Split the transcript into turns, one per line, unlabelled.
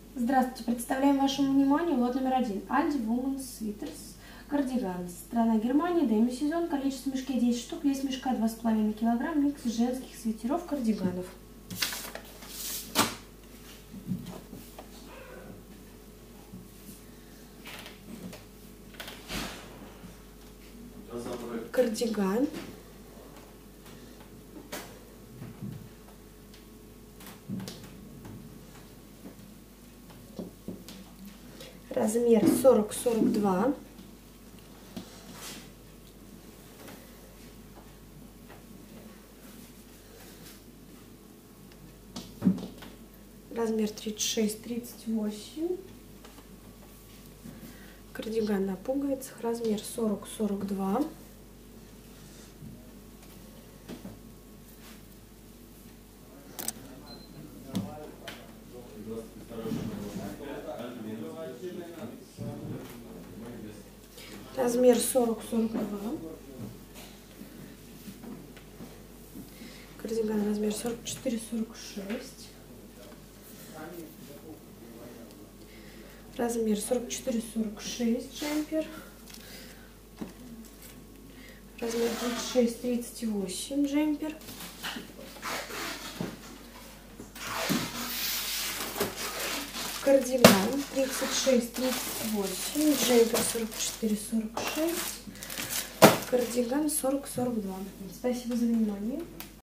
Здравствуйте, представляем вашему вниманию лот номер 1. Aldi Women's Sweaters. Кардиган. Страна Германия, демисезон. Количество мешка 10 штук, вес мешка 2,5 кг. Микс женских свитеров, кардиганов. Кардиган. Размер 40-42. Размер 36-38. Кардиган на пуговицах. Размер 40-42. Размер 40-42. Кардиган размер 44-46. Размер 44-46 джемпер. Размер 36-38 джемпер. Кардиган 36-38, джемпер 44-46, кардиган 40-42. Спасибо за внимание.